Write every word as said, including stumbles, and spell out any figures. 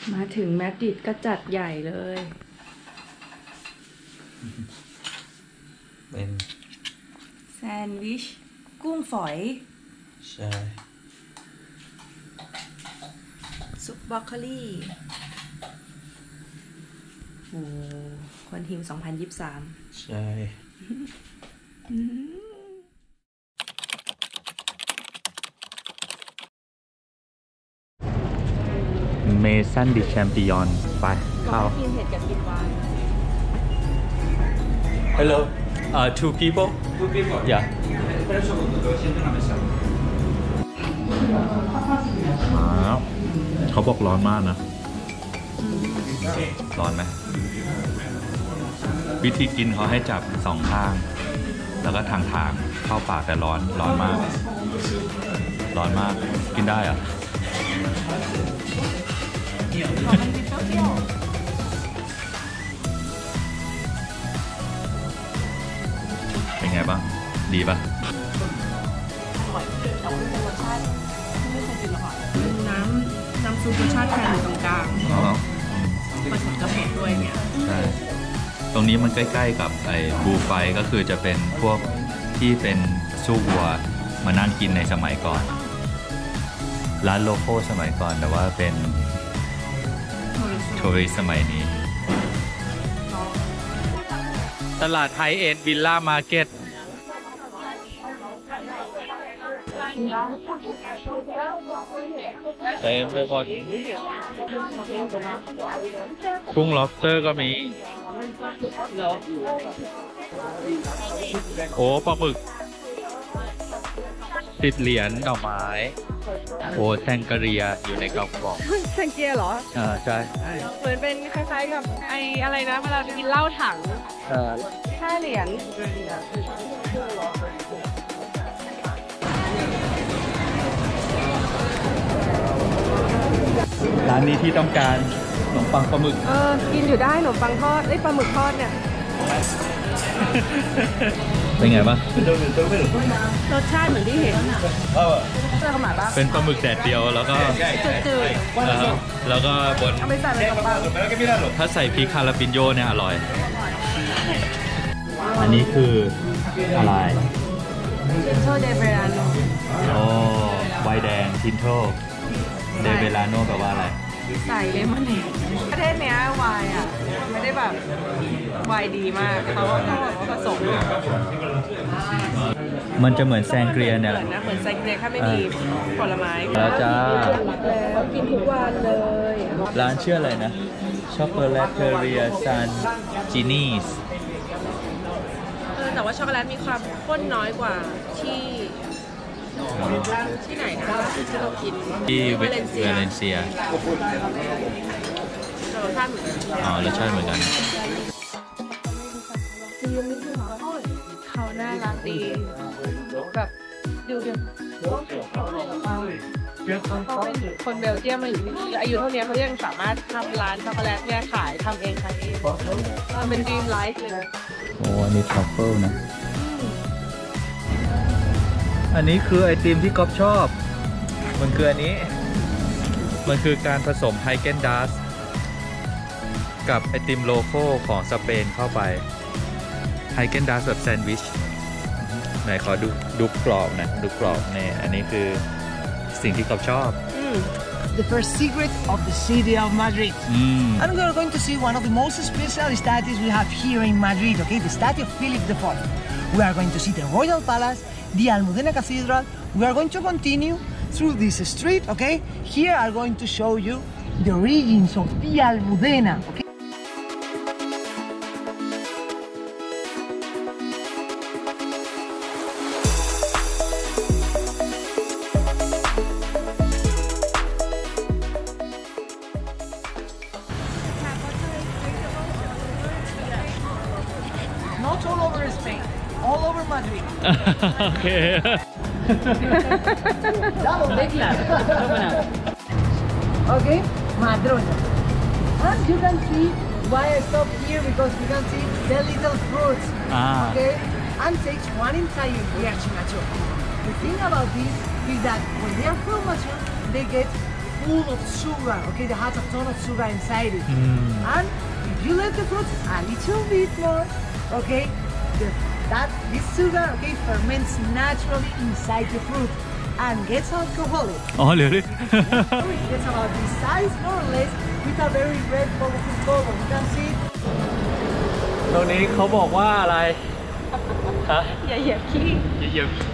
มาถึงมาดริดก็จัดใหญ่เลยเป็นแซนด์วิชกุ้งฝอยใช่ซุปบรอกโคลีโอ้คนทีมสองพันยี่สิบสามใช่เมซันดิแชมปิออนไปเข้ากินเห็ดกับกินไวน์ Hello uh two people two people yeah เขาบอกร้อนมากนะร้อนไหมวิธีกินเขาให้จับสองข้างแล้วก็ทางทางเข้าปากแต่ร้อนร้อนมากร้อนมากกินได้อะเป็นไงบ้างดีป่ะน้ำน้ำซุปรสชาติแทนอยู่ตรงกลางผสมกับเผ็ดด้วยเนี่ยใช่ตรงนี้มันใกล้ๆกับไอ้บูไฟก็คือจะเป็นพวกที่เป็นสู้วัวมานั่งกินในสมัยก่อนร้านโลโก้สมัยก่อนแต่ว่าเป็นทัวริสต์สมัยนี้ตลาดไฮเอ็นด์วิลล่ามาร์เก็ตเต็มไปหมดกุ้งล็อบสเตอร์ก็มีโอ้ปลาหมึกสิบเหรียญดอกไม้โอ้แซงกะเรียอยู่ในกล่องกล่องแซงเกียเหรออ่าใช่เหมือนเป็นคล้ายๆกับไอ้อะไรนะเวลาไปกินเหล้าถังห้าเหรียญร้านนี้ที่ต้องการขนมปังปลาหมึกเออกินอยู่ได้ขนมปังทอดไอ้ปลาหมึกทอดเนี่ยเป็นไงบ้างรสชาติเหมือนที่เห็นอ่ะเออหมายบ้างเป็นปลาหมึกแดดเดียวแล้วก็จืดๆแล้วก็บนเอาไปใส่ในขนมปังถ้าใส่พริกคาราปิโญเนี่ยอร่อยอันนี้คืออะไรทินโตเดเวลาโนโอ้ไวน์แดงทินโตเดเวลาโนแปลว่าอะไรใส่เลมอนเนดประเทศเนี้ยไวน์อ่ะไม่ได้แบบไวน์ดีมากเขาก็ต้องแบบว่าผสมมันจะเหมือนแซงเกรียเนี่ยเหมือนนะเหมือนแซงเกรียแค่ไม่มีผลไม้แล้วจ้าแล้วกินทุกวันเลยร้านชื่ออะไรนะช็อกโกแลตเทเรียซันจินีสเออแต่ว่าช็อกโกแลตมีความข้นน้อยกว่าที่ที่ไหนนะที่เรากินที่เวเลนเซียรสชาติเหมือนกันอ๋อรสชาติเหมือนกันเขาน่ารักดีแบบดูแบบคนเบลเยียมมาอยู่ที่นี่อายุเท่านี้เขายังสามารถทำร้านช็อกโกแลตเนี่ยขายทำเองขายเองมันเป็นดรีมไลฟ์เลยโอ้อันนี้ทรัฟเฟิลนะอันนี้คือไอติมที่ก๊อฟชอบมันคืออันนี้มันคือการผสมไฮเกนดัสกับไอติมโลโก้ของสเปนเข้าไปไฮเกนดัสแบบแซนด์วิชไหนขอดูดูกรอบนะดูกรอบเนี่ยอันนี้คือสิ่งที่ก๊อฟชอบ The first secret of the city of Madrid. Mm. And we are going to see one of the most special statues we have here in Madrid, okay? The statue of Philip the Fourth. We are going to see the Royal Palace, the Almudena Cathedral. We are going to continue through this street, okay? Here I'm going to show you the origins of the Almudena, okay? Not all over Spain, all over Madrid. Okay. Okay, Madrona. And you can see why I stopped here because you can see the little fruits. Ah. Okay, and takes one entire year to mature. The thing about this is that when they are full mature, they get full of sugar, okay? They has a ton of sugar inside it. And if you let the fruit a little bit more, okay, the, that this sugar, okay, ferments naturally inside the fruit and gets alcoholic. อ๋อเหลือเลย So it gets about this size, more or less, with a very red colorful color. You can see it. ตรงนี้เขาบอกว่าอะไร ฮะอย่าเหยียบขี้อย่าเหยียบ